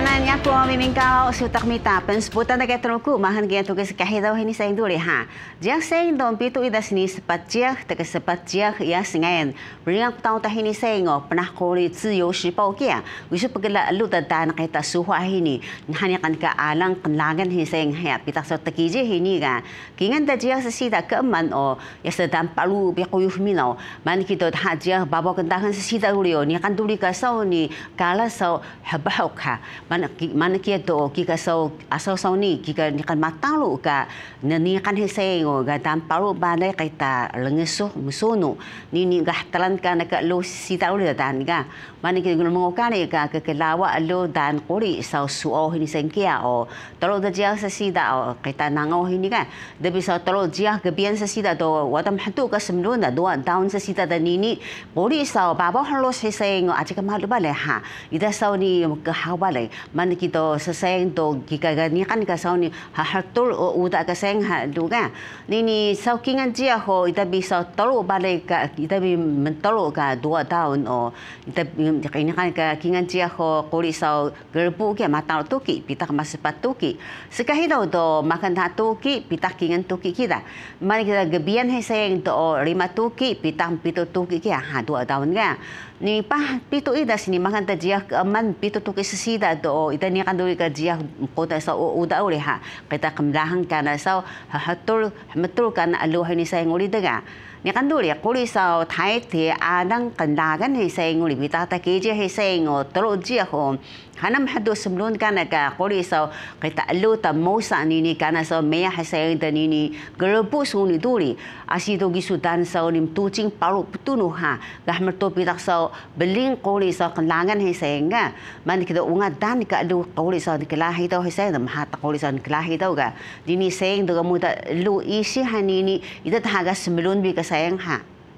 kanan niya po mimingkaw sutak mita pensputan na ketruku mahan kaya tugas kahit daw hini sa induli ha. Diyak sa indon pito idas ni sepatjak taga sepatjak ya singayan. Beringang taon tahini sa ingo pernah kori ziyo sipau kia. Wisu pagala alu tata na kita suha hini. Hanya kan ka alang kenlangan hini sa ing hayat pitak sa takiji hini ka. Kingan da diyak sa sida keeman o ya sedang palu biakuyuh minau. Man kita hajak bawa kentahan sa sida ulio ni kan tuli ka sau ni kala sau habahok ha. Mana kia to kika sau asau sau ni kika ni kan matalu ka ni kan hesengo ga dam paru balai kaita lengesuh musono ni gahtalan ka na ka lo sita uli dan ga mana kia ngomongkan ka kelawa lo dan kori sau suo hini sengkia o tolo da jia sa sida o kaita nango hini ka debi sau tolo jia gebian sa sida do wadam hatu ka semluna do down sa sida da nini kori sau baba halos hesengo aja ka malu balai ha ida sau ni ke hawalai mana kita seseng to jika gani kan ka sau ni hatul o uda ka seng ha duga ni sau kingan dia ho ita bisa tolo balai ka ita bi mentolo ka 2 tahun o ita ini kan ka kingan dia ho kori sau gerbu ke mata tuki pita mas patuki sekahi do makan tuki pita kingan tuki kita mana kita gebian heseng to 5 tuki pita pito tuki ke ha 2 tahun ga ni pah pito ida sini makan tajia aman pito tuki sesida do ita ni kan duri ka jia kota sa uda uli ha kita kemlahan kana sa hatul metul kana alu ni sa nguli daga ni kan duri kuli sa thai the adang kandagan he sa nguli bita ta keje he sa ngo tro jia ho hanam hadu semlun kana ka kuli sa kita alu ta mosa ni kana sa meya he sa ni gerbu suni duri asido gisudan sa nim tucing paru putunu ha gahmerto pitak sa beling kuli sa kandangan he sa nga man kita unga dan ka alu kuli sa dikelahi tau he sa nam hat kuli sa dikelahi tau ga dini seng do muda lu isi hanini ida thaga semlun bi ka sayang ha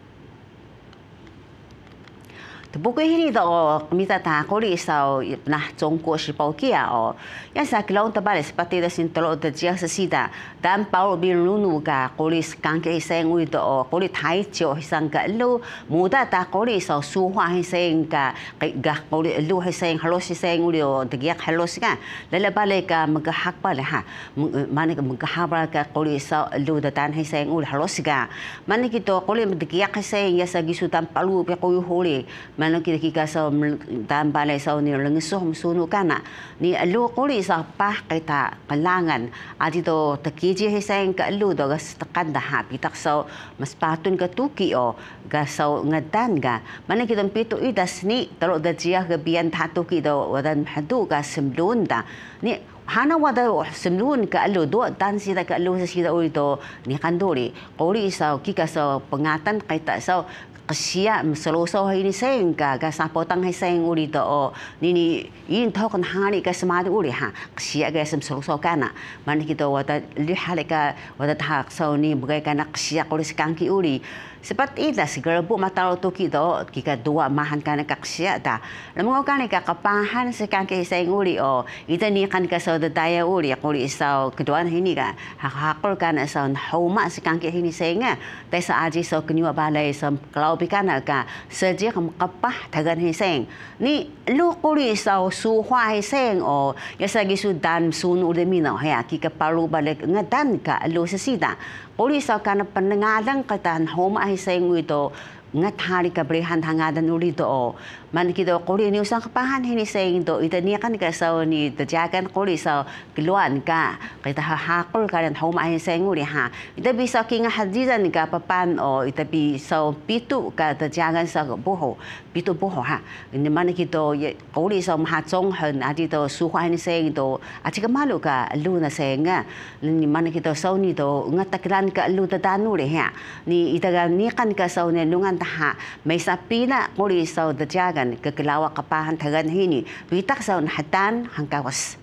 buku ini do minta ta koli sau nah Jongguo Shibao kia o yang sa kilau tabale seperti da sin tolo da jia sesida dan pau bi lunu ga koli kan ke seng ui do koli thai chio hisang ga lu muda ta koli sau su hua hiseng ga koli lu hiseng halos hiseng ui do de giak halos ga lele bale ka mga hak bale ha mana mga habra ka koli sau lu da tan hiseng ui halos ga mana kito koli de giak hiseng ya sa gisu tan palu pe ko holi mana kita sa dan balai sa ni lengesuh musuno kana ni alu kuli sa pa kita kalangan adi to takiji hiseng ka alu do gas takan da ha pitak sa mas patun ka tuki o ga sa ngadan ga mana kita pito idas ni talo da jia ga bian ta tuki do wadan hadu ga semlun da ni hana wada semlun ka alu do dan sida ka alu sa sida ui do ni kanduri kuli sa kika sa pengatan kita sa kesia meseloso ini seng ka sapotang seng uli to ni in to kan hari ka semadu uli ha kesia ga meseloso kana man kita wata lihat ka wata hak so ni bukai kana kesia kulis kangki uli seperti itu segerbu mata tu kita jika dua mahan kana kaksia ta lamun kana ka kapahan sekangki seng uli o itu ni kan ka so daya uli kuli so keduan ini ka hakul kana so hauma sekangki ini senga tesa aji so kenyua balai so kalau pikana ka seje kam kapah tagan hiseng ni lu kuli sau su hua hiseng o ya sagi sudan sunu de mina ya kika paru balik ngadan ka lu sesida kuli sau kana penengalang katan homa hiseng itu ngat hari ka brehan hangadan uli to man kita kuli ni usang kapahan hini seng to ita ni kan ka sau ni tajagan kuli sau keluan ka kita hakul ka dan homa hiseng uli ha ita bisa kinga hadidan ka papan o ita bi sau pitu ka tajagan sa boho pitu boho ha ni man kita kuli sau maha chong hen adi to su hua hini seng to aji ka malu ka lu na senga ni man kita sau ni to ngat takran ka lu ta danu le ha ni ita ga ni kan ka sau ne lungan ha may sapina kuli sau dajagan kekelawa kapahan tagan hini bitak sau hatan hangkawas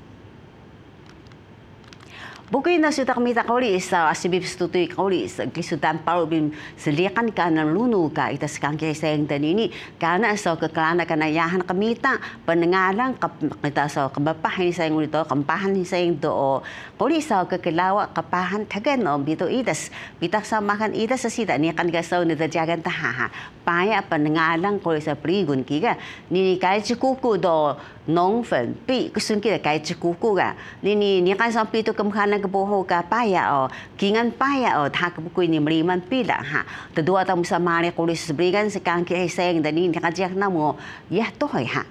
buku na sudah kami tak kali sa asibib stutui kali kisudan paru bim seliakan kana lunu ka ita sekangki sayang dan ini karena sa kekelana kana yahan kami tak penengalang kita sa kebapah ini sayang ulito kempahan ini sayang do kali sa kekelawa kapahan tagan o bito idas bitak sa makan idas sa sida ni kan gasaw ni dajagan tahaha paya penengalang kali sa prigun kiga ni kaya cukuku do 农粉币个孙个改制姑姑个，你看上币都咁看那个不好个巴呀哦，kingan pa ya oh ta ko ko ni maliman pila ha tadua ta sa mare ko lis brigan sa kan ki seng dani ni ka jak na mo ya to hoy ha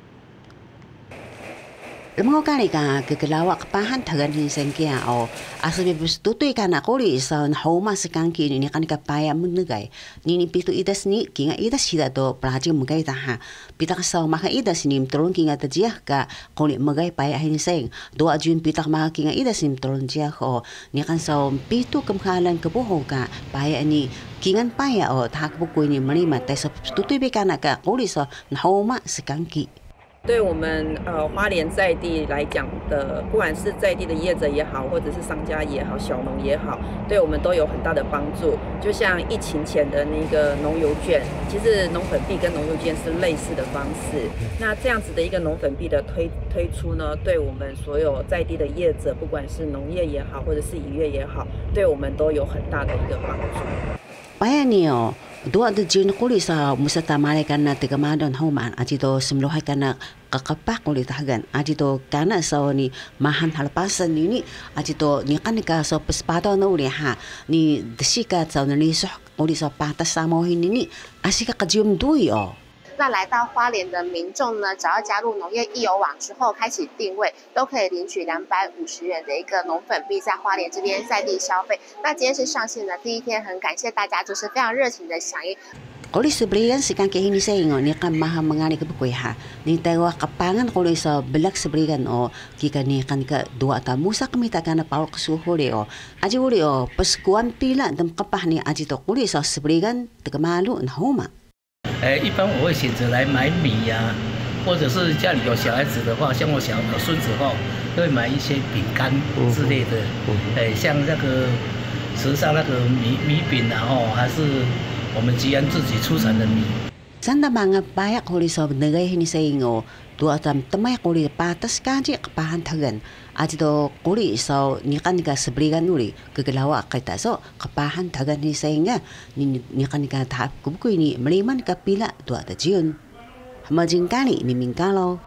Lamo kali ka kekelawak pahan tagan ni sengkia o asabi bus tutui kana koli sa homa sa kanki ni kan ka paya munugay ni pitu idas ni kinga idas sida do praji mugay ta ha pitak sa maka idas ni mtron kinga ta jiah ka koli mugay paya hin seng do ajun pitak maka kinga idas ni mtron jiah o ni kan sa pitu kamkalan ka buho ka paya ni kingan paya o tak bukoy ni malima tay sa tutui be kana ka koli sa homa sa kanki 对我们花莲在地来讲的，不管是在地的业者也好，或者是商家也好，小农也好，对我们都有很大的帮助。就像疫情前的那个农油券，其实农粉币跟农油券是类似的方式。那这样子的一个农粉币的推出呢，对我们所有在地的业者，不管是农业也好，或者是渔业也好，对我们都有很大的一个帮助。 Payanio, dua de jin kuli sa musa tamale kana tiga madon homan aji to semlohay kana kakapak kuli tahagan aji to kana sa ni mahan halapasan ni aji to ni kanika sa pespato na uli ha ni desika sa ni so kuli sa patas sa mo ni asika kajium dui o 那来到花莲的民众呢，只要加入农业易游网之后开启定位，都可以领取250元的一个农粉币，在花莲这边在地消费。那今天是上线的第一天，很感谢大家就是非常热情的响应。 Kuli sebrigan sekan ke ini saya ingo ni kan maha mengani ke buku ha ni tawa kapangan kuli sa belak sebrigan o kika ni kan ke dua ta musa kami takana paul kesuhuri o aji uri o peskuan pila dem kapah ni aji to kuli sa sebrigan tegamalu na homa 一般我会选择来买米呀、或者是家里有小孩子的话，像我有孙子后，会买一些饼干之类的。像那个时尚那个米饼啊，还是我们吉安自己出产的米。 Sanda mga bayak kuli sa negay hini sa ingo, dua tam tamay kuli patas kaji kapahan tagan. Aji to kuli sa nikan ka sebrigan uli kegelawa kita so kapahan tagan ni sa inga nikan ka tahap kubukoy ni maliman kapila dua tajun. Hamajing kali ni mingkalo.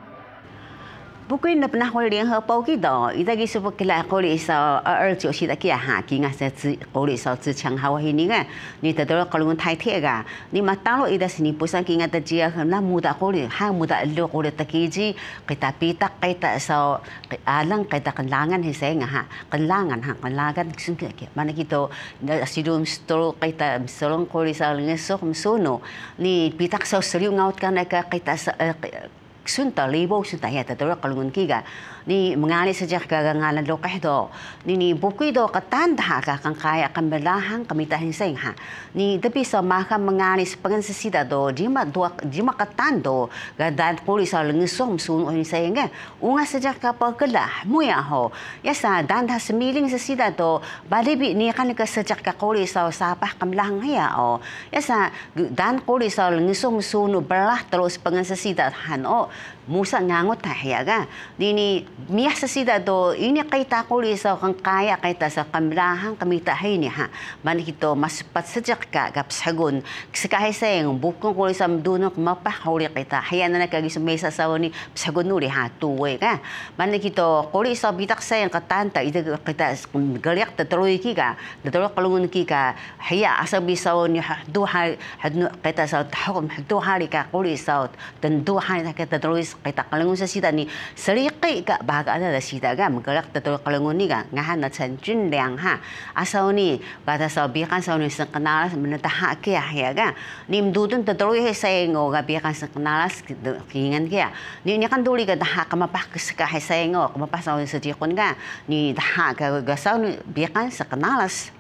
Bukoy na panahon liang hapaw kita, itagi sa pagkila kuli sa erjo sida kia ha kinga sa kuli sa zicang hawa hini nga ni tadoro kalungan thai thega ni matalo ida sini pusan kinga ta jia na muda kuli ha muda lo kuli takiji kita pitak kita sa alang kita kanlangan hiseng ha kanlangan sungke kia mana kito sidum stro kita solong kuli sa ngesok msuno ni pitak sa seriu ngaut kana kita sa sunta libo sunta ya tadoro kalungan kiga ni mengali sejak gagangalan lokah do ni buku do katanda ka kang kaya kambelahang kamitahin seng ha ni tapi sa maka mengali sepangan sesida do jima katando gadan polis sa lengesong sun ohin seng unga sejak kapal kelah muya ho ya sa dan semiling sesida do balibi ni kan ka sejak ka polis sa sapah kamlahang ya o ya sa dan polis sa lengesong sun belah terus pengan sesida han o musa ngangot tahya ga ni miyah sa sida do ini kaita kuli sa kang kaya kaita sa kamlahang kamita hay ni ha man kito mas pat sejak ka gapsagon sakahay sayang bukong kuli sa mdunok mapahuli kita haya na nakagis mesa sa ni sagon uli ha tuwe ka man kito kuli sa bitak sayang katanta ida kita galiak tatloy ki ka tatlo kalungon ki ka haya asabi sa ni duha kita sa takom duha ka kuli sa dan duha kita tatloy kita kalungon sa sida ni saliqi ka baga ada sida ga magalak tatlo kalungon ni ga ngahan na chan jun liang ha asaw ni bata sa bikan sa ni sa kanalas manataha kaya haya ga nim dudun tatlo he sayengo ga bikan sa kanalas kingan kaya ni kan duli ga daha kamapah ka he sayengo kamapah sa sa jikon ga ni daha ga sa ni bikan sa kanalas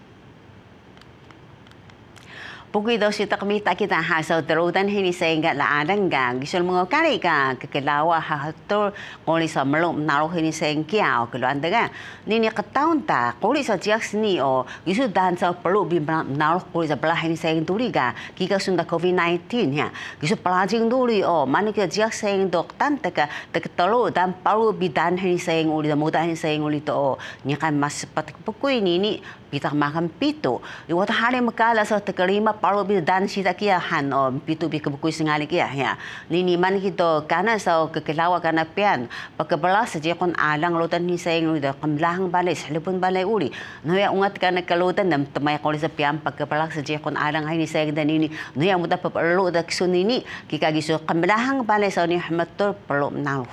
Pugui daw si takmita kita ha sa terutan hini sa ingat la adang ga gisol mga kali ka kakalawa ha hator kuli sa malong naro hini sa ingkia o kilo anda ga nini kataon ta kuli sa jaks ni o gisol dan sa perlu bi naro kuli sa belah hini sa ingturi ga kika sunda COVID-19 ya gisol pelajing duli o mana ka jaks sa ing doktan taka talo dan perlu bi dan hini sa ing uli da muda hini sa ing uli to o ni kan mas pat pugui ni pitang makan pitu. Iwat hari makala sa takalima palo bi dan sida kia han o pitu bi kebuku singali kia ya. Nini man kito kana sa kekelawa kana pian. Pagkabala sa jekon alang lutan ni sayang ida kamlahang balay salipun balay uli. Noya ungat kana kalutan dam tamay koli sa pian pagkabala sa jekon alang hay ni sayang dan ini. Noya muda paparlo da kisunini kikagiso kamlahang balay sa ni hamator perlu menau.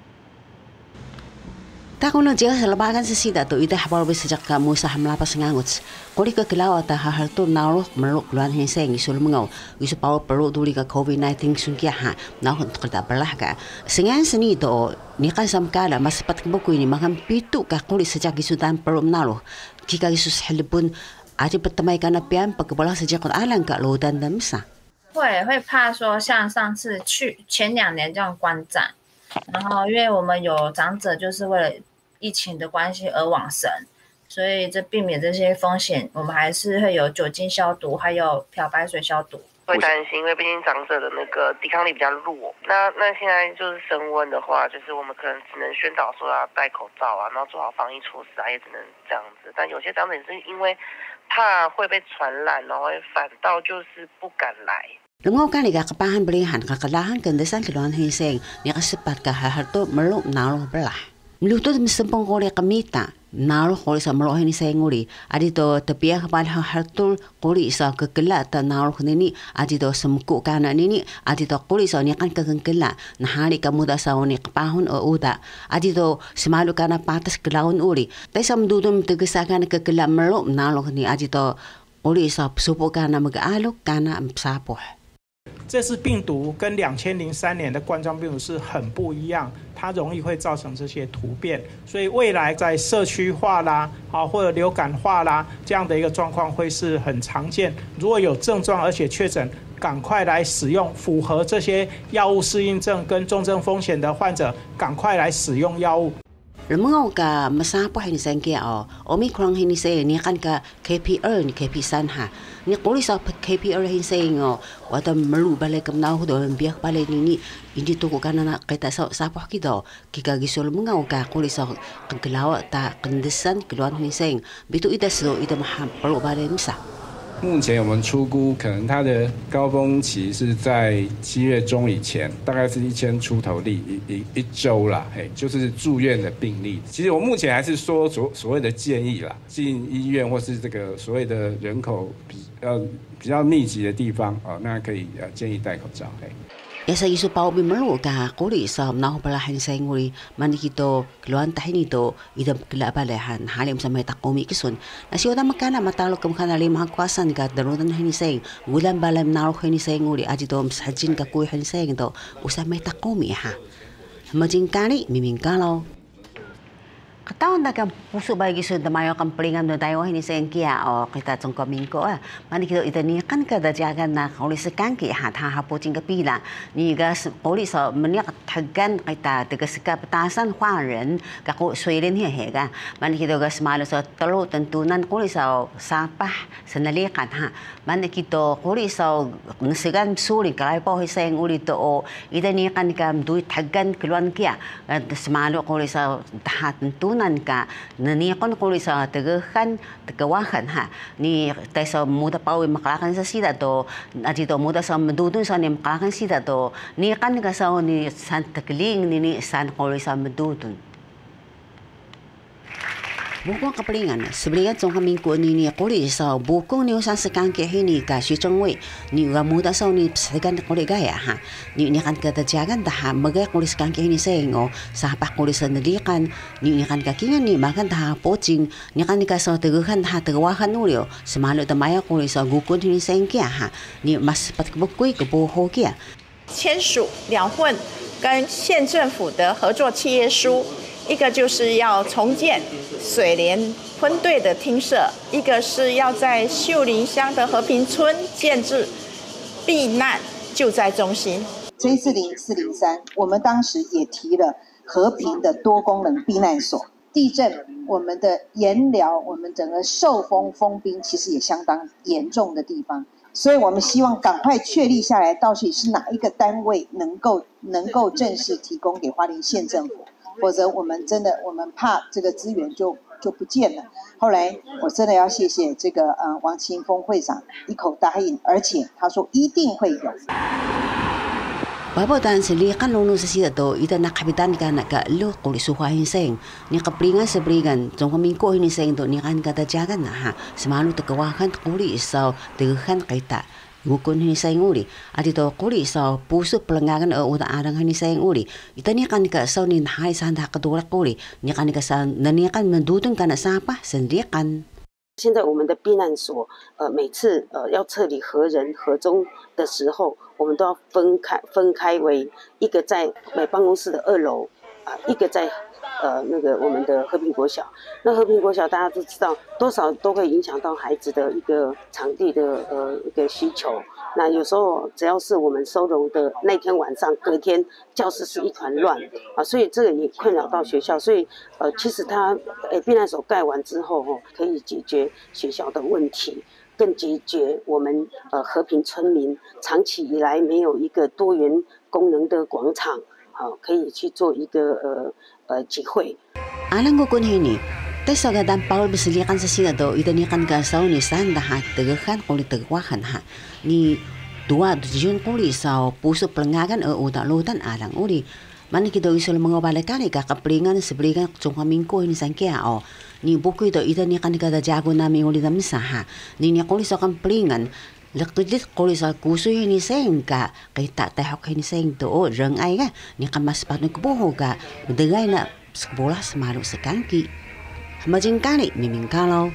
Takuna jika selebakan sesida tu ida habal sejak kamu sah melapas ngangut. Kori ke kelawat hal tu naruh meluk luan henseng isul mengau. Isu pau perlu tuli ke COVID-19 sungkia ha. Nah untuk kita belah ka. Sengan seni tu ni kan samkala mas sepat buku ini makan pitu ka kori sejak isu dan perlu menaruh. Kika isu sehelipun ada pertamai kana pian pagkabalah sejak kon alang ka lo dan damsa. 会怕说像上次去前2年这样关站。然后，因为我们有长者就是为了疫情的关系而往生，所以这避免这些风险，我们还是会有酒精消毒，还有漂白水消毒。 会担心，因为毕竟长者的那个抵抗力比较弱。那现在就是升温的话，就是我们可能只能宣导说要戴口罩啊，然后做好防疫措施啊，也只能这样子。但有些长者是因为怕会被传染，然后反倒就是不敢来。 Lungaw ka ni kakapahan belihan kakalahan kandasan kiluan hinseng ni kasipat ka haharto merlo nalo belah. Meluto mesempong kore kamita nalo kore sa merlo hinseng uri adito tepiah kapal haharto kore sa kekela ta nalo nini adito semku kana nini adito kore sa ni kan kekela na hari kamuda sa ni kapahon o uda adito semalu kana patas kelaun uri tesam dudum tegesakan kekela merlo nalo ni adito kore sa supo kana mag-alok kana sapo. 这次病毒跟2003年的冠状病毒是很不一样，它容易会造成这些突变，所以未来在社区化啦，或者流感化啦这样的一个状况会是很常见。如果有症状而且确诊，赶快来使用，符合这些药物适应症跟重症风险的患者，赶快来使用药物。 Lumangau ka masapo ini sengkia Omicron ini say ni kan ka KPR ni KP3 ha ni kuli sa KPR ini say wata melu balik kamnau do biak balik ni hindi to ko kana kita sa po kido kika gisol mangau ka kuli sa kaglawa ta kandesan kilwan ini say bitu ida so ida maham perlu balik misa. 目前我们初估，可能它的高峰期是在7月中以前，大概是1000出头例一周啦，就是住院的病例。其实我目前还是说所谓的建议啦，进医院或是这个所谓的人口比较密集的地方那可以建议戴口罩。 Yasa isu pau bimelu ka kuri sa nahu palahan sa nguri manikito keluan tahinito idam kila balahan halim sa may takomi kisun na siya makana matalo kam kana limang kwasan ka darudan hani sa gulan balam naru hani sa nguri adito sajin ka kuy hani sa ngito usa may takomi ha majing kani miming kalaw Kataon na kang puso ba gisod na mayo kang pelingan doon tayo ini sa kia o kita tong komingko mani kito itanikan ka dajagan na ulis sa kangki ha haputing kapila ni gas ulis sa maniak thagan kita tegasika petasan huaran ka ko suilin hega mani kito gas malo sa talo tentunan ulis sa sapah sa nalikan ha mani kito ulis sa nasigan suri kalay po hiseng ulit o itanikan ka duy thagan kilwan kia smalo ulis sa tentunan ka nanikon ko sa tagawahan ha ni tayo sa muda pawi makalakan sa sida to adito muda sa madudun sa ni makalakan sida to ni kan ka sa ni Santa Kling ni san ko sa madudun Bukong kapalingan, sebenarnya jong kami ko ni kuli sa bukong ni usan sekang kehini ka si chongwei ni gamuda sa ni segan kuli gaya ha ni kan kata jagan dah magay kuli sekang kehini sengo sa pa kuli sa nalikan ni kan kakingan ni makan dah pocing ni kan ka sa teguhan dah tegawahan ulio semalo tamaya kuli sa gukun ni sengkia ha ni mas pat bukui ke boho kia 签署两混跟县政府的合作契约书。 一个就是要重建水莲分队的厅舍，一个是要在秀林乡的和平村建置避难救灾中心。 J40、403，我们当时也提了和平的多功能避难所。地震，我们的盐寮，我们整个受封封冰其实也相当严重的地方，所以我们希望赶快确立下来，到底是哪一个单位能够正式提供给花莲县政府。 否则，我们怕这个资源就就不见了。后来我真的要谢谢这个王清峰会长一口答应，而且他说一定会有。 Bapak selikan lulus sida to ita nakapitan ka lo kuli suhahin seng ni kaplingan sa blingan tong kamingko ini seng to ni kan kata jagan na ha semanu tekawakan kuli isaw tegahan kaita ngukun ini seng uli adi to kuli isaw puso pelengangan uta arang ini seng uli ita ni kan ka saw ni hai san da kadulak uli ni kan ka sa nani kan mendudun kana sapa sendirikan。 现在我们的避难所，每次要撤离和人和中的时候，我们都要分开为一个在办公室的2楼，一个在那个我们的和平国小。那和平国小大家都知道，多少都会影响到孩子的一个场地的一个需求。那有时候只要是我们收容的那天晚上，隔天教室是一团乱啊，所以这个也困扰到学校。所以其实它避难所盖完之后可以解决学校的问题，更解决我们和平村民长期以来没有一个多元功能的广场，可以去做一个集会。 Alang ko kunhini. Tesa ga dan Paul beselikan sa sila do ita ni kan gasaw ni sanda ha tegahan kuli tegwahan ha ni dua tujuan kuli saw puso pelengagan uta lutan alang uli mana kita isul mengobalakan ka kaplingan sebelikan chung kamingko ini sangkia ni buku itu ita ni kan kada jago nami uli damsa ha ni kuli sa kaplingan lekujit kuli sa kusu ini sengka kita tahok ini seng to reng ai ga ni kan mas panu kubuho ga degay na sekolah semaru sekangki Majing kali miming kalau.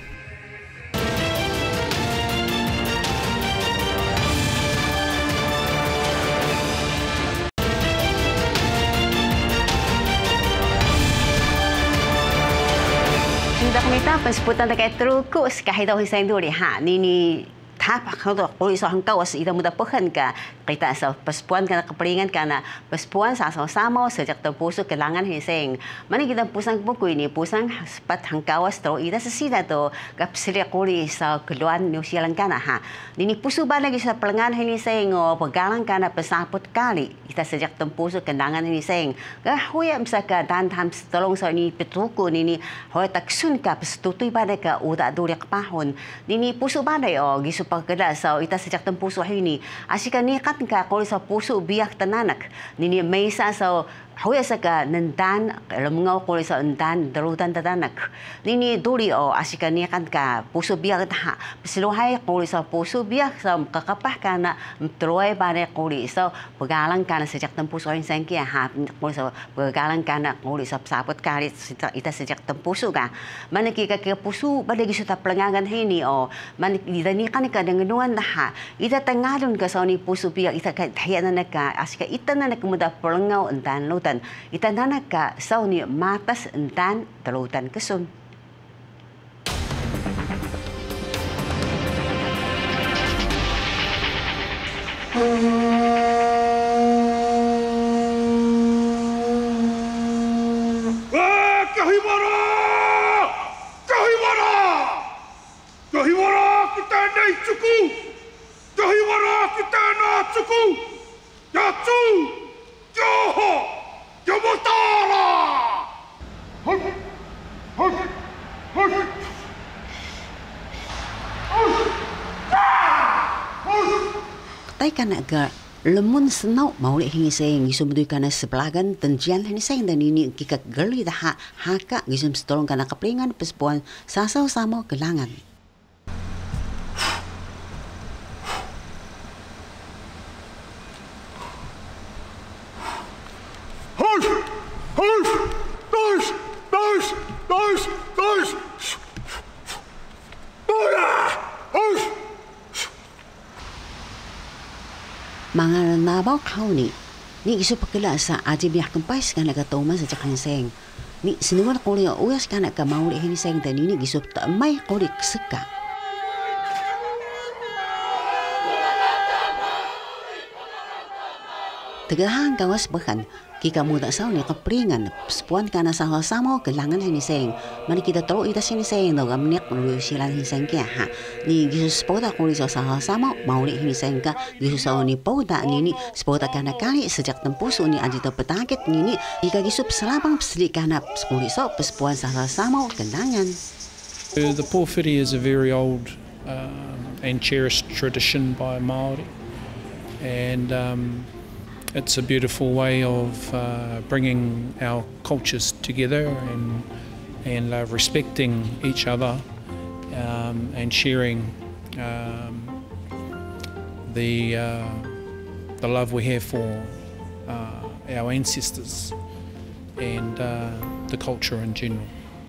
Sudah kami tahu seputar terkait terus kahit daw hisang dulu ha ni tapa kalau kuli so hangkau as ida muda pehan ka kita sa paspuan kana kepelingan kana paspuan sa sama sejak tempusu kelangan hiseng mana kita pusang buku ini pusang sepat hangkau as to ida sesida to kap sila kuli sa keluan New Zealand kana ha ini pusu ba lagi sa pelengan hiseng pegalang kana pesaput kali kita sejak tempusu kelangan hiseng ka huya msaka dan tham tolong sa ni petuku ni hoy taksun ka pestutui ba ka uda dulik pahon ni pusu ba gisu pagkada sa ita sejak tempuso ini asika nikat ka kuli sa puso biyak tananak nini maysa sa huya sa ka nandan alam kuli sa nandan darutan tananak nini duri asika nikat ka puso biyak ha pasiluhay kuli sa puso biyak sa kakapah ka na mtruay bare kuli sa pagalang ka na sejak tempuso ini sangkia ha kuli sa pagalang ka na kuli sa sapot kali ita sejak tempuso ka manaki ka puso badagi sa taplangangan ini maniki nikan ka dengan dah ita tengadun ka sa ni puso biyak ita ka hayana na ka asika ita na muda pelengau entan lutan ita na ka sa ni matas entan telutan kesun Kahiwara kita nai cuku, kahiwara kita na cuku, ya cu, joho, jomotara. Tay kana ga lemun senau mau le hingi seng gisum du kana sebelagan tenjian ini seng dan ini kika geli dah haka gisum stolong kana keplingan pespuan sasau sama gelangan. Mga nabaw kau ni isu pagkala sa aji biyak kumpais ka nagatuman sa tsakan seng. Ni sinuwan ko liya uyas ka nagkamauli hini seng dan ini isu tamay ko li ksika. Tegahan kawas bahan. Kika muda sa ni kapringan, sepuan kana sa sama kelangan ini seng. Mani kita tolong ita sini seng do gamnek lu silan ini seng kia ha. Ni gisus spoda kuli sa sama mau ni ini seng ka gisus sa ni pauda ni spoda kana kali sejak tempusu ni aji to petakit ni kika gisup selabang pesli kana kuli sa sepuan sa sama kelangan. The porphyry is a very old and cherished tradition by Māori, and it's a beautiful way of bringing our cultures together and respecting each other and sharing the love we have for our ancestors and the culture in general.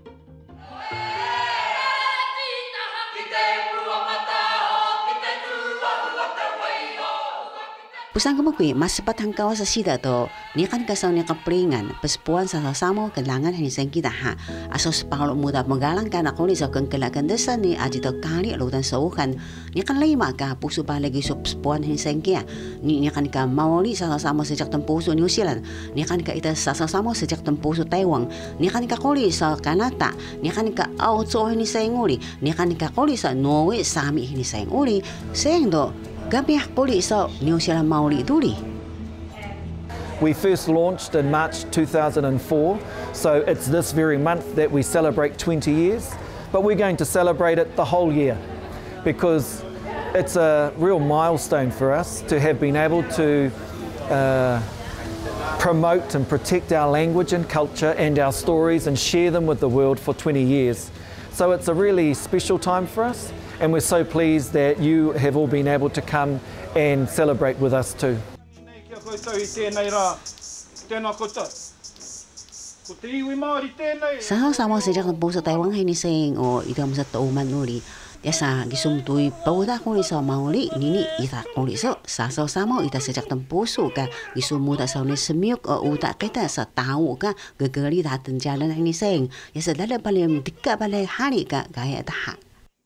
Pusang kemukui mas sepat hangkau sesida to ni kan kasau ni kapringan pespuan sama kelangan hani seng kita ha asos paulo muda magalang kana kuli sa kengkelakan desa ni aji to kali lutan sauhan ni kan lima ka pusu balagi sup pespuan hani seng kia ni kan ka maoli sama sejak tempusu New Zealand ni kan ka ita sama sejak tempusu Taiwan ni kan ka kuli sa Kanada ni kan ka Australia hani seng uli ni kan ka kuli sa Norway Sami hani seng uli seng do New Zealand Maori duli. We first launched in March 2004, so it's this very month that we celebrate 20 years, but we're going to celebrate it the whole year because it's a real milestone for us to have been able to promote and protect our language and culture and our stories and share them with the world for 20 years. So it's a really special time for us. And we're so pleased that you have all been able to come and celebrate with us too. Sama sejak tempusu Taiwan ini seng o ita masa tauman uli. Yasa gisumtui pauda kuli sa mauli nini ita kuli so sama ita sejak tempusu ka gisumuda sa ni semiuk o uta kita sa tahu ka gegeri datang jalan ini seng. Yasa dala paling dekat paling hari ka gaya taha.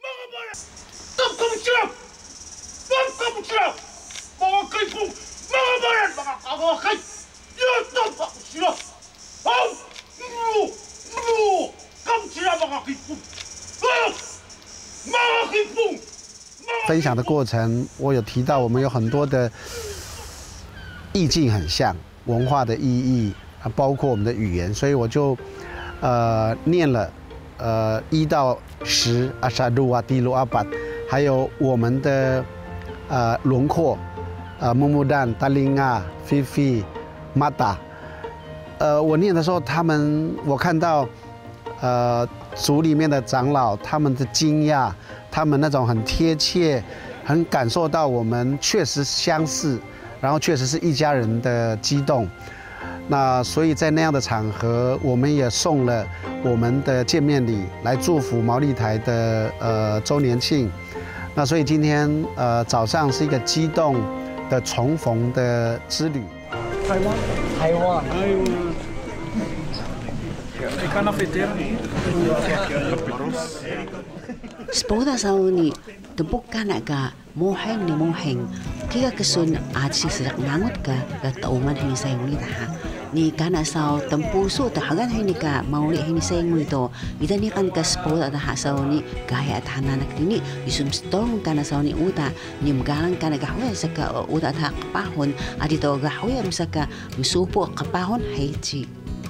分享的过程，我有提到我们有很多的意境很像，文化的意义啊，包括我们的语言，所以我就念了1到10阿沙鲁啊、迪鲁阿巴，还有我们的轮廓木木丹、达林啊、菲菲、马达。我念的时候，我看到族里面的长老他们的惊讶，他们那种很贴切，很感受到我们确实相似，然后确实是一家人的激动。那所以在那样的场合，我们也送了我们的见面礼来祝福毛利台的周年庆。那所以今天早上是一个激动的重逢的之旅。台湾。 Spoda sa ni tebuk kana ka moheng kika kesun aji sedak nangut ka tauman hini sayang ni taha ni kana sa tempusu tahagan hini ka mauli hini sayang ni to ida ni kan ka spoda taha sa ni gaya tahanan ni isum stong kana sa ni uta ni magalang kana ka hoya sa ka uta ta kapahon adi to ga hoya sa ka msupo kapahon haiti.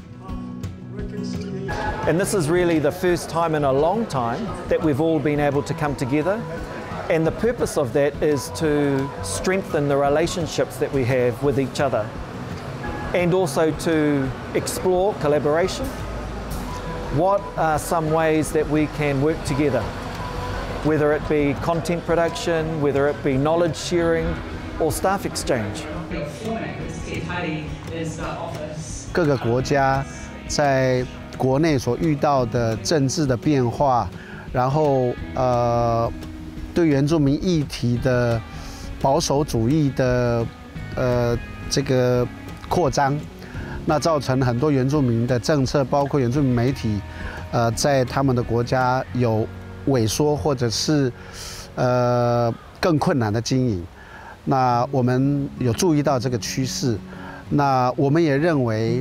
And this is really the first time in a long time that we've all been able to come together. And the purpose of that is to strengthen the relationships that we have with each other and also to explore collaboration. What are some ways that we can work together, whether it be content production, whether it be knowledge sharing or staff exchange. 各个国家在国内所遇到的政治的变化，然后对原住民议题的保守主义的这个扩张，那造成很多原住民的政策，包括原住民媒体，在他们的国家有萎缩或者是更困难的经营。那我们有注意到这个趋势， 那我们也认为，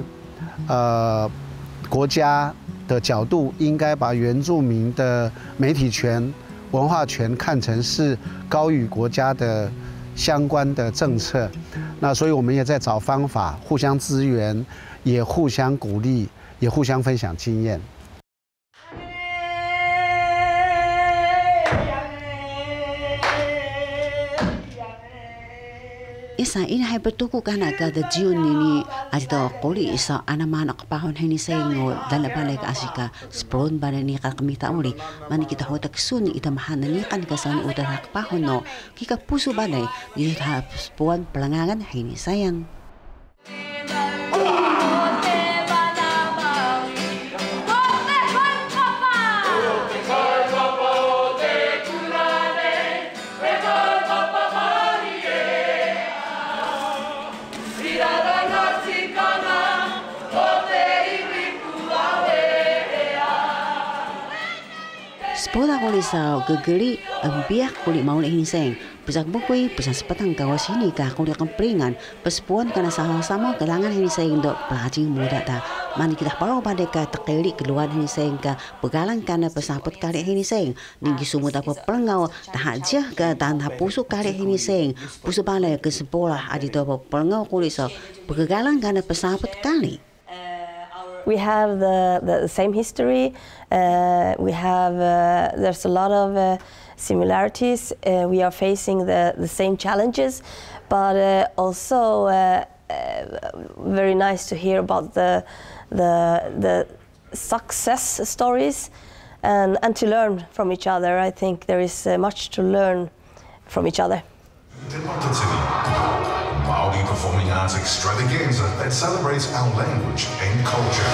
国家的角度应该把原住民的媒体权、文化权看成是高于国家的相关的政策。那所以我们也在找方法，互相支援，也互相鼓励，也互相分享经验。 Isa ina bertuku kana kada jiun nini atito kuli isa anaman akapahon hini sayo dala balay ka asika spron ba ni kakamita uli mani kita hotak sun itamahan na ni kan kasan udah akapahon no kika puso balay di ha puan pelangangan hini sayang. Poda kuli sa gegeli biak kuli mau le hinseng pesak bukui pesan sepatang kawas ini ka kuli kempringan pespuan kana sama-sama kelangan hinseng dok pelajing muda ta mani kita paro pada ka tekeli keluar hinseng ka pegalang kana pesaput kali hinseng ninggi sumut apa pelengau tahajah ka dan hapusu kali hinseng pusu balai ke sekolah adi to pelengau kuli sa pegalang kana pesaput kali. We have the same history. There's a lot of similarities. We are facing the same challenges, but also very nice to hear about the success stories and to learn from each other. I think there is much to learn from each other. Maori Performing Arts Extravaganza that celebrates our language and culture.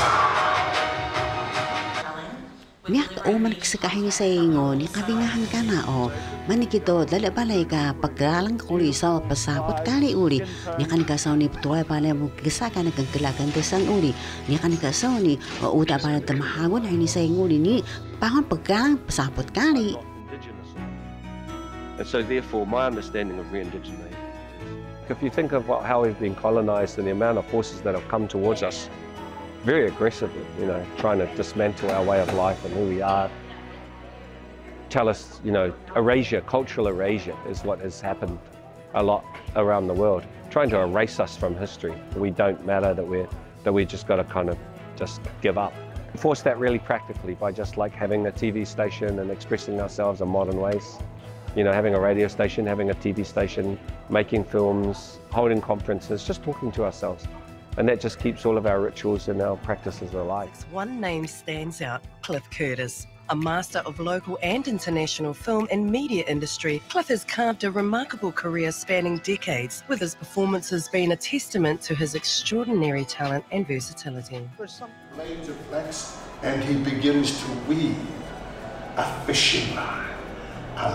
Miyak o man kasakahin sa ingo ni kabingahan ka na o manikito dala balay ka pagkaralang kuli sa pasapot kali uli ni kanikasaw ni tuway balay mo kisaka na kagkalagan desan uli ni kanikasaw ni o uta para tamahagon ay ni sa ingo ni pahon pagkaralang pasapot kali. And so therefore my understanding of re-indigenisation, if you think of how we've been colonized and the amount of forces that have come towards us very aggressively, you know, trying to dismantle our way of life and who we are, tell us, you know, erasure, cultural erasure is what has happened a lot around the world, trying to erase us from history. We don't matter, that we just got to kind of just give up. Enforce that really practically by just like having a TV station and expressing ourselves in modern ways. You know, having a radio station, having a TV station, making films, holding conferences, just talking to ourselves. And that just keeps all of our rituals and our practices alive. One name stands out, Cliff Curtis. A master of local and international film and media industry, Cliff has carved a remarkable career spanning decades, with his performances being a testament to his extraordinary talent and versatility. Blades of flex, and he begins to weave a fishing line. A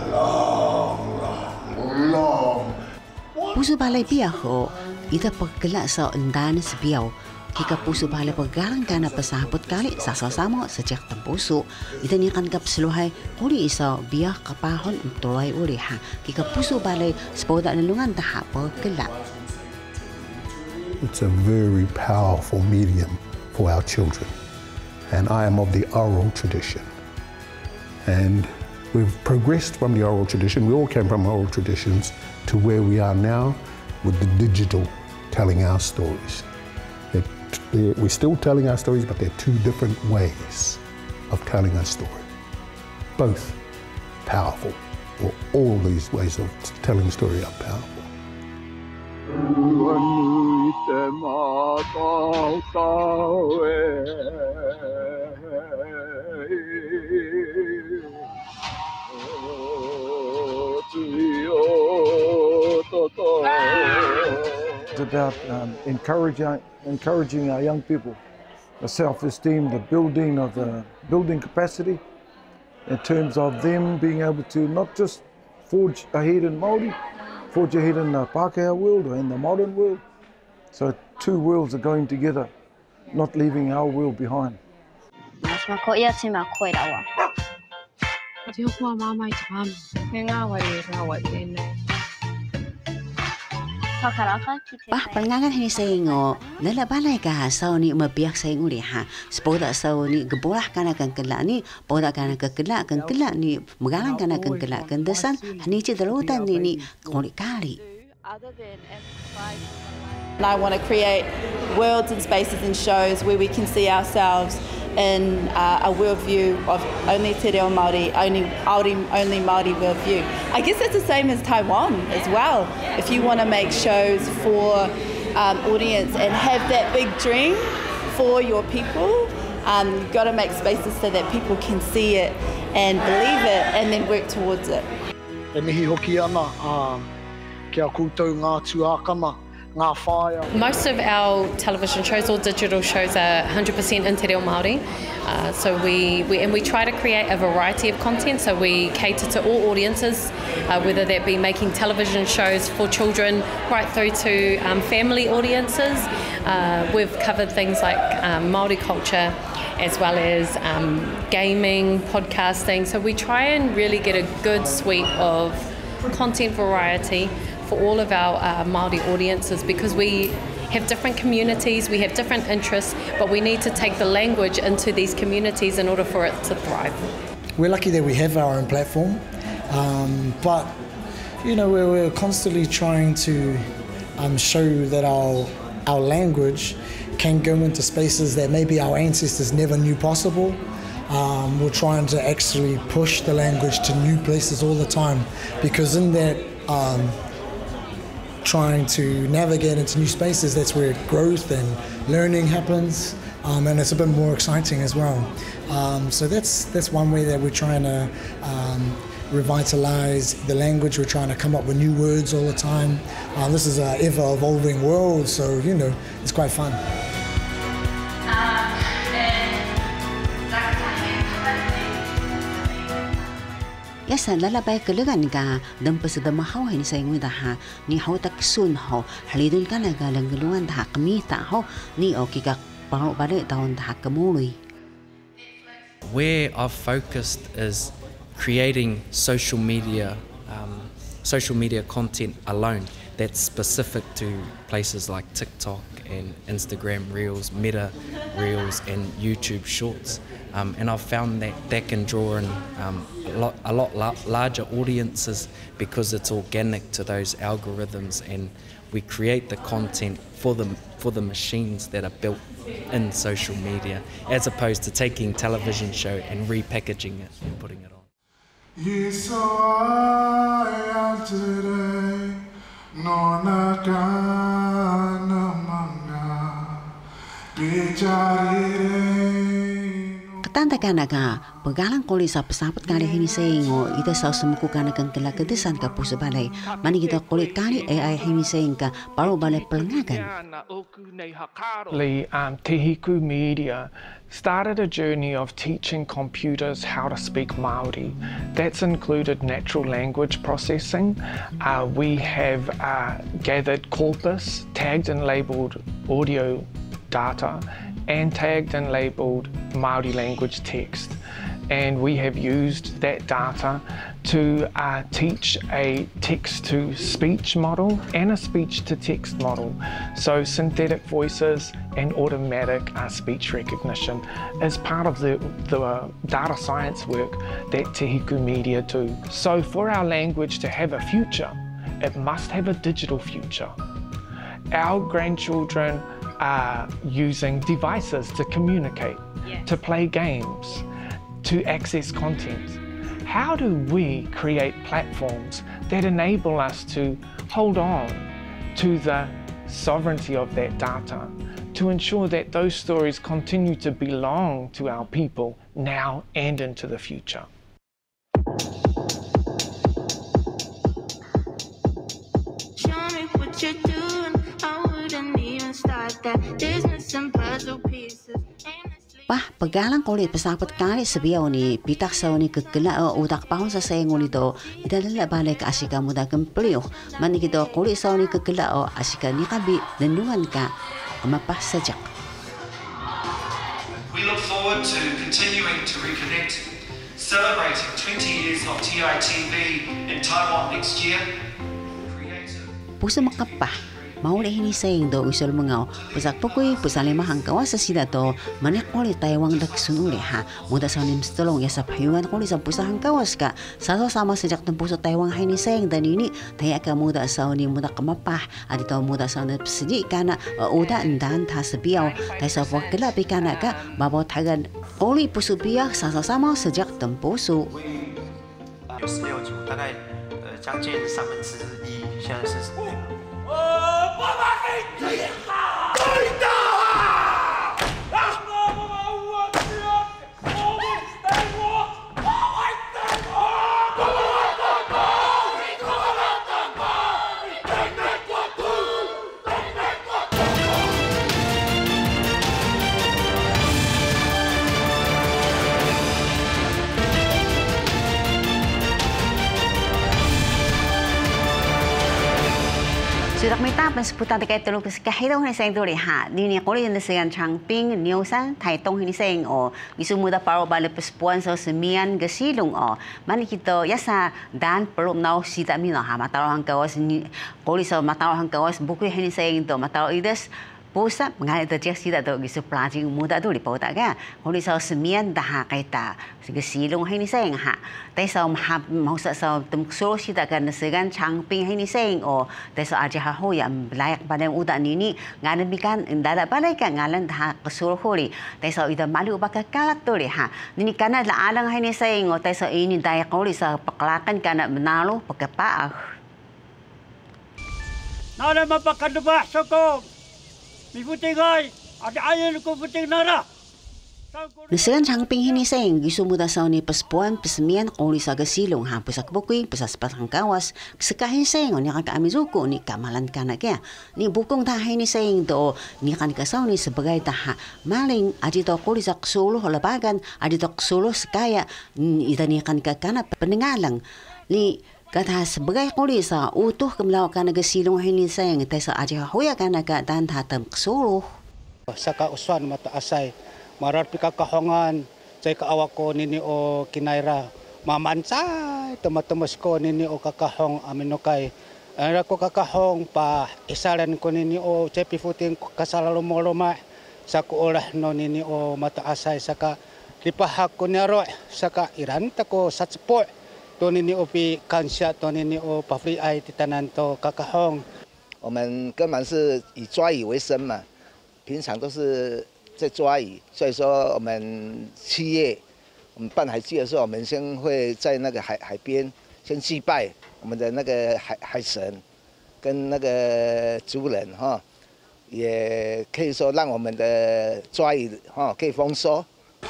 long. Puso balay biyaho, ita pagkala sa undan sa biyaw. Kika puso balay paggalang ka na pasapot kali sa sasamo sa tiyak ng puso. Ita niya kan kapsluhay kuli isa biyak kapahon tuloy uli ha. Kika puso balay sa poda na lungan taha pagkala. It's a very powerful medium for our children. And I am of the oral tradition. And we've progressed from the oral tradition, we all came from oral traditions, to where we are now with the digital telling our stories. We're still telling our stories, but they're two different ways of telling a story. Both powerful, or all these ways of telling a story are powerful. It's about encouraging our young people, the self-esteem, the building of the building capacity, in terms of them being able to not just forge ahead in Māori, forge ahead in the Pākehā world or in the modern world. So two worlds are going together, not leaving our world behind. Bah palingangan hini sa ingo, lalabalay ka sa ni mabiyak sa ingo liha. Spoda sa ni gabolah ka na kang kala ni, poda ka na kala ni, magalang ka na kang kala kandasan, hani chidalutan ni kali. And I want to create worlds and spaces and shows where we can see ourselves in a worldview of only Te Reo Māori, only Māori worldview. I guess that's the same as Taiwan as well. If you want to make shows for audience and have that big dream for your people, you've got to make spaces so that people can see it and believe it and then work towards it. E mihi hoki ana kia koutou ngā tuākama. Most of our television shows or digital shows are 100% in Te Reo Māori. So we try to create a variety of content, so we cater to all audiences, whether that be making television shows for children right through to family audiences. We've covered things like Māori culture as well as gaming, podcasting. So we try and really get a good suite of content variety for all of our Māori audiences, because we have different communities, we have different interests, but we need to take the language into these communities in order for it to thrive. We're lucky that we have our own platform, but you know we're constantly trying to show that our language can go into spaces that maybe our ancestors never knew possible. We're trying to actually push the language to new places all the time, because in that trying to navigate into new spaces, that's where growth and learning happens, and it's a bit more exciting as well. So that's one way that we're trying to revitalize the language. We're trying to come up with new words all the time. This is an ever-evolving world, so you know it's quite fun. Yasa lalabay kalagan ka dampas da mahaw hin sa ingo daha ni haw taksun ho halidun ka naga langluan da kamita ho ni o kika paro bale taon da kamului. Where I've focused is creating social media content alone that's specific to places like TikTok and Instagram Reels, Meta Reels and YouTube Shorts. And I've found that can draw in a lot larger audiences because it's organic to those algorithms, and we create the content for the machines that are built in social media, as opposed to taking television show and repackaging it and putting it on. Yes, so I am today, no nakana manga, Katanda ka naga, pagalang kuli sa pasapot kali hini sa ingo, ita sa sumuko ka nagang kalagadisan ka puso balay, manigita kuli kali AI hini sa inga, paro balay pelangagan. Te Hiku Media started a journey of teaching computers how to speak Māori. That's included natural language processing. We have gathered corpus, tagged and labelled audio data, and tagged and labelled Māori language text. And we have used that data to teach a text-to-speech model and a speech-to-text model. So synthetic voices and automatic speech recognition is part of the data science work that Te Hiku Media do. So for our language to have a future, it must have a digital future. Our grandchildren are using devices to communicate, to play games, to access content. How do we create platforms that enable us to hold on to the sovereignty of that data, to ensure that those stories continue to belong to our people now and into the future? Show me what you're doing, I wouldn't even start that. There's missing puzzle pieces. Pah, pagalang kulit pasapot kali sabiyaw ni pitak sa ni kagkala o utak pa sa sayango nito, idalala balik asika mo dagang pliyo, manigito kulit sa ni kagkala o asika ni kabi, nanungan ka, mapasadyak. We look forward to continuing to reconnect, celebrating 20 years of TITV in Taiwan next year. Puso makapah, mauli hini saying do usul mengau pusak pukui pusang lima hangkawa sesida to manek koli Taiwan dak sunuli ha muda sanim stolong ya sapayungan koli sa pusang hangkawas ka sama sejak tempuso Taiwan hini saying dan ini taya ka muda sauni muda kamapah adito muda sauni sedi kana uda dan tasebiau taisa wakila pikana ka babo tagan koli pusubiak sama sejak tempuso 66组，大概将近1/3，现在是。 Sudah minta pensebutan terkait teluk kahidong ni sayang dulu ha. Ini kali ini sayang Changping, Niusan, Taitung ini sayang isu muda paro balik perspuan so semian gesilung Mani kita ya sa dan perlu nau sida mina ha. Mataro hangkawas ni kali so mataro hangkawas buku ini sayang tu mataro ides pusat mengalir terjadi sida tu isu pelajar muda tu di pauta kan. Kali so semian dah kaita gesilung ini sayang ha. Tapi so mau so temksur sida kan sayang Changping ini sayang tapi so aja ho yang layak pada udah ini ngalan bikan dalam balai kan ngalan dah kesuruh holi tapi so ida malu bakal kalat tu ha. Ini karena alang ini sayang tapi so ini daya kali so pekelakan karena menalu pekepah. Nada mapakadubah soko. Mifutingay, ada ayan ko puting nara. Nasigan Changping hini sayang gisu muda sa ni paspuan pesemian kuli sa gasilong ha pusak bukui pesas pasang kawas sekahin sayang ni kan amizuko ni kamalan kana kaya ni bukong ta hini sayang do ni kan kasaw ni sebagai taha maling aji to kuli sa ksuluh labagan aji to ksuluh sekaya ida ni kan kana penengalang ni kata sebagai kuli sa utuh kemlaw kana gasilong hini sayang tay sa aji hoya kana ka dan tatam ksuluh saka uswan mata asay marar pikakahongan say kaawak ko nini o kinaira mamansay temas ko nini o kakahong amin kay ara ko kakahong pa isalan ko nini o chepi futing kasalalo mo roma sa ko olah no nini o mata asay saka lipahak ko naro saka iranta ko sa support to nini o pi kansya to nini o pa free ai titanan to kakahong 我们根本是以抓鱼为生嘛，平常都是在抓鱼，所以说我们7月我们办海祭的时候，我们先会在那个海边先祭拜我们的那个海神，跟那个族人哈，也可以说让我们的抓鱼哈可以丰收。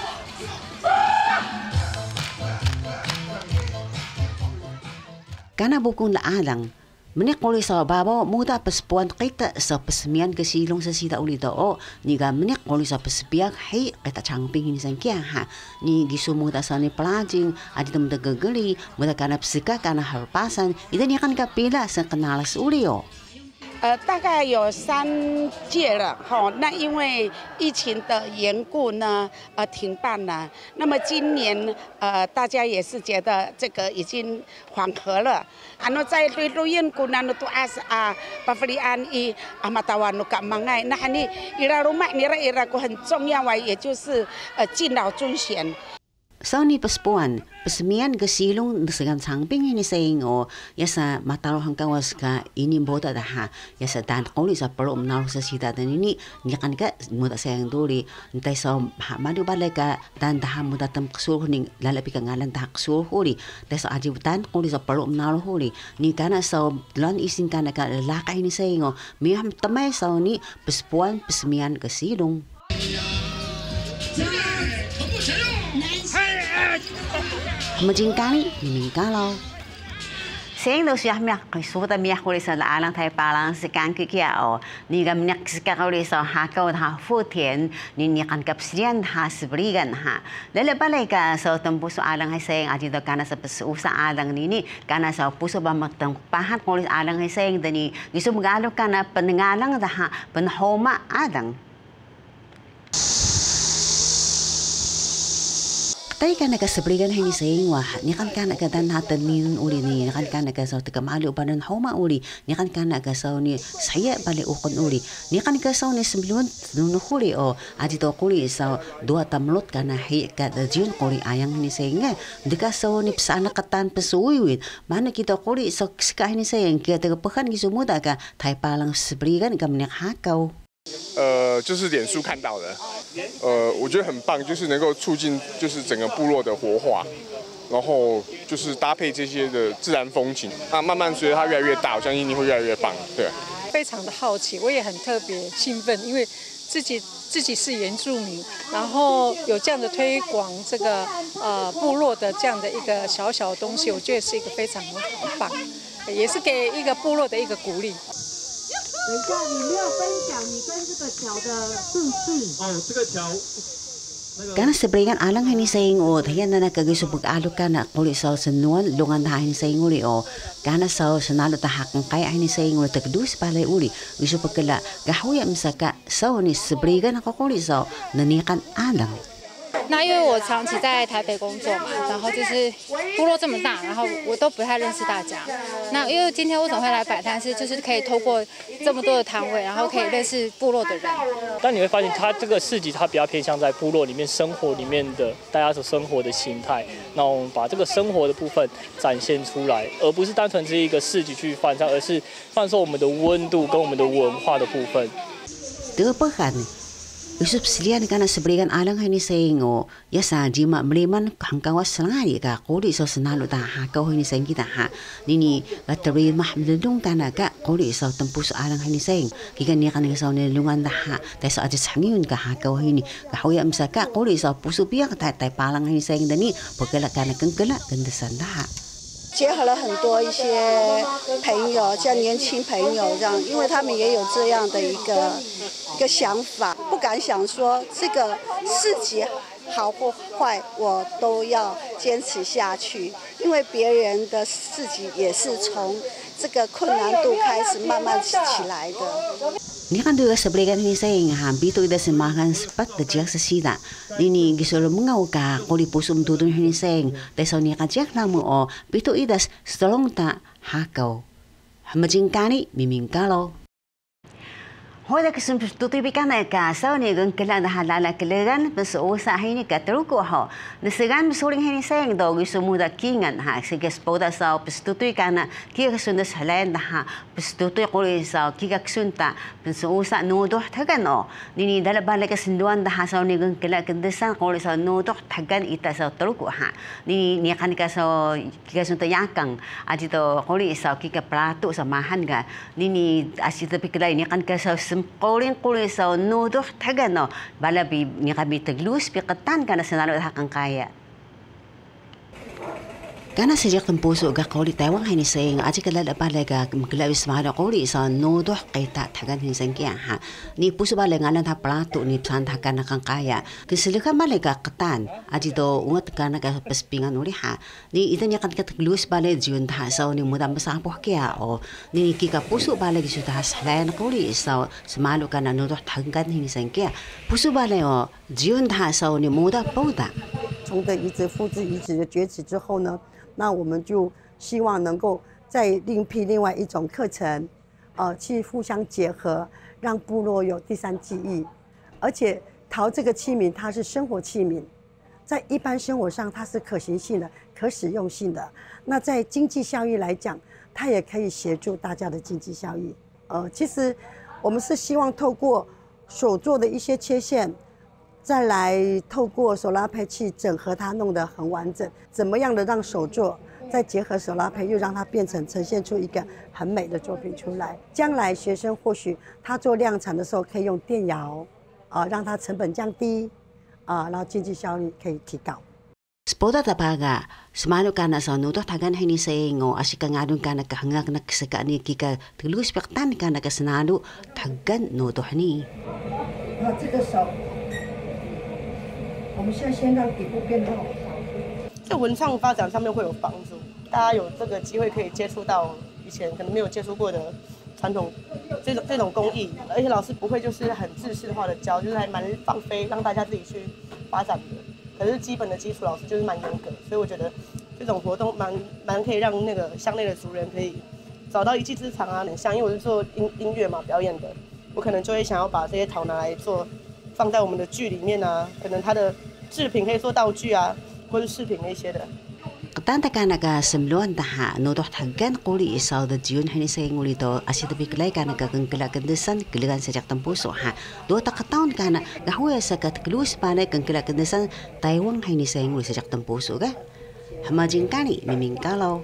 Kana bukong laalang, menikoli sa babaw muda paspuan kita sa pesemian kesilong sa sida uli do ni ga menikoli sa pesepiak hai kita Changping ini sangkia ha ni gisu muda sa ni pelajing adi tem degegeli muda kana psika kana harpasan ida ni kan kapila sa kenalas uli 大概有3届了哈，那因为疫情的缘故呢，停办了。那么今年大家也是觉得这个已经缓和了。ano在录音kuna no tu as pavilian i amatawan no kamangai， 那hani ira rumah nira ira ko 很重要啊，也就是敬老尊贤。 Sa ni paspuan, pesemian gesilong dengan Changping ini sayang yasa matalo hangkawas ka ini boda dah yasa dan koli sa perlu menaruh sa sida dan ini ni kan ka muda sayang duli entai sa madu balai ka dan dah muda tam kesuruh ni lalapi ka ngalan dah kesuruh huli tai sa aji dan koli sa perlu menaruh huli ni kana sa lan isin kana ka laka ini sayang miham tamay sa ni paspuan pesemian gesilong. Majingkali nimingkalaw. Sayang daw siya miyak suta miyak ko sa laalang tayo palang si kanki kia ni gam miyak sika ko sa hakaw ha futien ni nikan kapsrian ha sibrigan ha. Lele balay ka sa tempuso alang hay sayang aji daw kana sa pasusa alang nini kana sa puso ba magtangpahan ko alang hay sayang dani giso magalo kana panengalang ha panhoma alang. Tay ka nakasabligan hini saying wah ni kan nagadan hatan nin uli ni kan nagasaw taga malu banan homa uli ni kan nagasaw ni saya bali ukon uli ni kan nagasaw ni sembilan nuno huli o adi to kuli saw dua tamlot kana hi ka jin kuli ayang hini saying dikasaw ni psana katan pesuwiwin mana kita kuli saw ska hini saying kita taga pekan gisumuda ka tay palang sabligan kam ni hakau 就是脸书看到的，我觉得很棒，就是能够促进就是整个部落的活化，然后就是搭配这些的自然风景，那慢慢随着它越来越大，我相信一定会越来越棒。对， 非常的好奇，我也很特别兴奋，因为自己是原住民，然后有这样的推广这个部落的这样的一个小小的东西，我觉得是一个非常棒，也是给一个部落的一个鼓励。 等一下，你没有分享你跟这个条的故事。哦，这个条。 Kana sabrigan alang hani saying o tayan na nakagisubog alok kana kuli sa sanuan lungan na hani saying uli o kana sa sanalo tahakang kaya hani saying uli tagdus palay uli gisubog kala gahuya misaka sa ni sabrigan nakakuli sa nanikan alang. 那因为我长期在台北工作嘛，然后就是部落这么大，然后我都不太认识大家。那因为今天为什么会来摆摊，就是可以透过这么多的摊位，然后可以认识部落的人。 但你会发现，它这个市集它比较偏向在部落里面生活里面的大家所生活的形态。那我们把这个生活的部分展现出来，而不是单纯是一个市集去贩售，而是贩售我们的温度跟我们的文化的部分。Yusuf silian kana sabrigan alang hani saying o yasa jima meliman hangkawas selangari ka kuli so senalo ta ha kau hani saying kita ha nini gatri mah melung kana ka kuli so tempus alang hani saying kika ni kana so ni lungan ta ha ta so aja sangin ka ha kau hani ka hoya misaka kuli so pusu pia ta ta palang hani saying dani pokela kana kengkela gendesan ta 结合了很多一些朋友，像年轻朋友这样，因为他们也有这样的一个想法，不敢想说这个市集好或坏，我都要坚持下去，因为别人的市集也是从这个困难度开始慢慢起来的。 Ni kan dua sabrigan ni saying hampito ida semakan sepat dejak sesida. Nini gisolo mengau ka kuli pusum tudun ni saying. Teso ni kajak namu o pito idas stolong ta hakau. Hamajingkani mimingkalo. Hoda kesum tutubikan ka saw ni gun kelan halala kelegan beso sa hini ka truko ho. Nasigan besuling hini saying do gisumuda kingan ha sigas poda sa pestutui kana kia kesundas halayan ha pestutui kuli sa kia kesunta beso sa nudoh tagan o. Nini dala bala kesenduan da saw ni gun kelan kendesan kuli sa nudoh tagan ita sa truko ha. Nini kan ka sa kia kesunta yakang adito kuli sa kia plato sa mahan ga. Nini asita piklay ni kan ka sa Kuling sa nudoh tagano bala bi ni kami taglus pi katan kana sanalo hakang kaya. Kana sejak tempuso ga kuli tawang hani saying aji kalala bala ga maglawis mahalo kuli sa nudoh kaita tagan hin sangkya ha ni puso bala ngalan ha plato ni san hakana kang kaya kisilika bala ga katan aji do ungat kana ga paspingan uli ha ni itanya kan taglus bala jun ha sa ni mudam masapoh kya o ni kika puso bala gisu ta haslayan kuli sa semalo kana nudoh tagan hin sangkya puso bala o jun ha sa ni muda pauda 从的遗址复制遗址的崛起之后呢，那我们就希望能够再另辟另外一种课程，去互相结合，让部落有第三记忆。而且陶这个器皿它是生活器皿，在一般生活上它是可行性的、可使用性的。那在经济效益来讲，它也可以协助大家的经济效益。其实我们是希望透过手做的一些切线。 再来透过手拉胚去整合它，弄得很完整。怎么样的让手作，再结合手拉胚，又让它变成呈现出一个很美的作品出来。将来学生或许他做量产的时候可以用电窑，让它成本降低，然后经济效率可以提高。 Spoda tapaga, semalo kana sa nudoh tagan hini saying o asika ngadun kana kahangak na kisaka ni kika tulus pektan kana kasenalo tagan nudoh ni. 那这个手。 我们现在先让底部变厚， 在文创发展上面会有帮助。大家有这个机会可以接触到以前可能没有接触过的传统这种工艺，而且老师不会就是很制式化的教，就是还蛮放飞，让大家自己去发展的。 可是基本的基础老师就是蛮严格，所以我觉得这种活动蛮可以让那个乡内的族人可以找到一技之长啊。像因为我是做音乐嘛，表演的，我可能就会想要把这些陶拿来放在我们的剧里面啊，可能它的制品可以做道具啊，或是饰品那些的。 Tanta ka nagasimluan taha no doh taggan quli isaw da jiun hani saying ulito asita biklay ka nagakangkila kandesan kiligan sa jaktan puso ha do takataon ka na gahuya sa katklus panay kangkila kandesan Taiwan hani saying uli sa jaktan puso ga hamajing kani mimingkalaw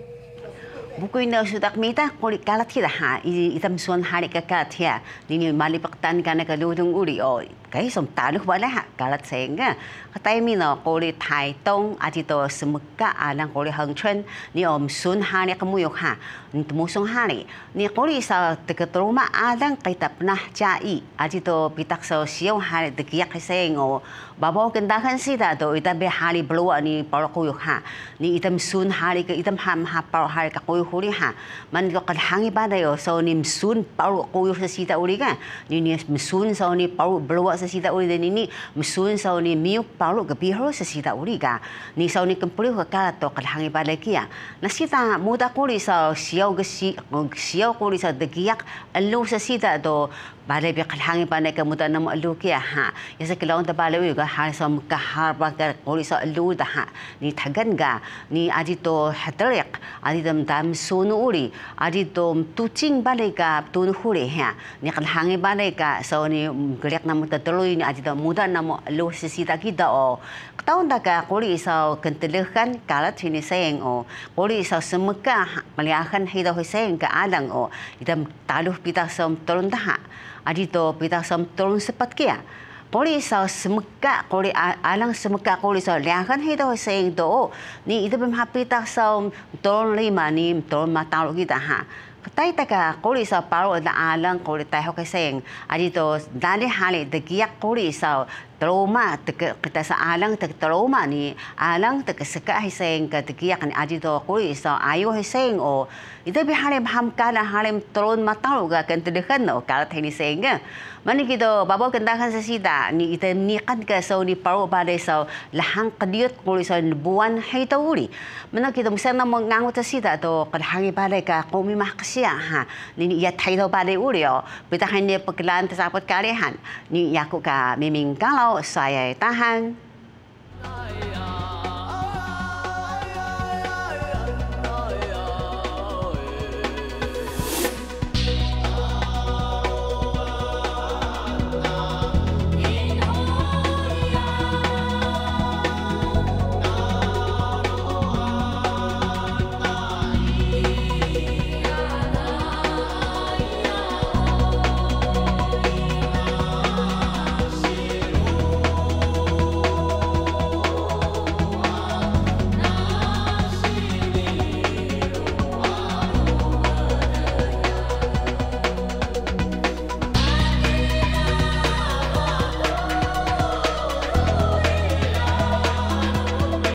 buku ini sudah kita kulit kalat kita ha itam suan hari kalat ya ini malipaktan kana kaludung uli oh cái sông ta được vậy là kalat senga cái mi nó kulit Thái Đông atito semeka alang kulit Hồng Xuân ni suan hari kamu yok ha ni musong hari ni kulit sa teketroma alang kita pernah cai atito pitak sa siaw hari tekiak sengo babaw kendahan sida do itam be hari belua ni palakuyok ha ni itam suan hari ke itam ham ha pal hari kakuyok uli ha man ko kalhangi badayo so ni sun palakuyok sa sida uli ka ni sun so ni palu belua sa sida uli dan ini musun sau ni miuk palu ke bihro sa sida uli ka ni sau ni kempuli ka kalat to kalhangi badai kia na sita muda kuli sau siau ke siau kuli sau degiak elu sa sida do balai bi kalhangi badai ke muda nam elu kia ha ya sa kilaun ta balai juga ha sau kahar ba ka kuli sau elu da ha ni thagan ga ni adito hatrek aditam dam sunu uli adito tucing balai ka tun huri ha ni kalhangi balai ka sau ni gelek nam tatuloy ni adito muda nam elu sa sida kita o tahun daga kuli sau kentelehan kalat sini sayang o kuli sau semeka meliakan hidup sayang ke alang o idam taluh pita som turun dah adito pita som turun sepat kia kuli sau semeka kuli alang semeka kuli sau liakan hidup sayang do ni idam hapita sau turun lima ni turun matalu kita ha tay taga kuli sa paro da alang kuli tayo kaseng adito dali hali degiak kuli sa trauma kita sa alang trauma ni alang seka hiseng ka degiak ni adito kuli sa ayo hiseng o ito bi halim hamkala halim tron matalo ga kentedekan no kala tini senga mani kito babaw kendakan sa sida ni ito nikan ka sa ni paro bale sa lahang kadiot kuli sa buwan haytawuli mana kito misana mo ngangot sa sida to kalhangi bale ka kumi mahkasya ha ni ya haytaw bale uli o bitahan ni paglan tasapot kalihan ni yaku ka mimingkalaw saya tahan